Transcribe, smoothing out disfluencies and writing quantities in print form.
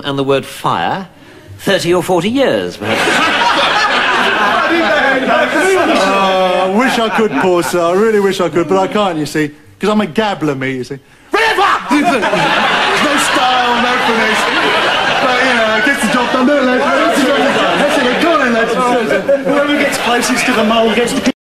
and the word fire? 30 or 40 years, perhaps. I wish I could, poor sir. I really wish I could, but I can't, you see. Because I'm a gabbler, me, you see. There's no style, no finish. But, you know, it gets the job done, don't it, lads? That's it, go on then, lads. Whoever gets closest to the mole gets the...